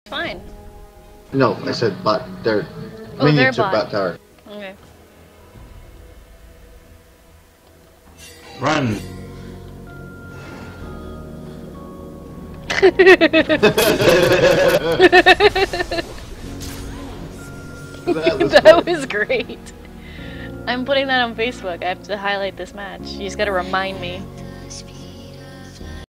fine. No, I said bot. They're Oh, they're minions of bot. Bat Tower. Okay. Run! That was great. I'm putting that on Facebook. I have to highlight this match. You just gotta remind me.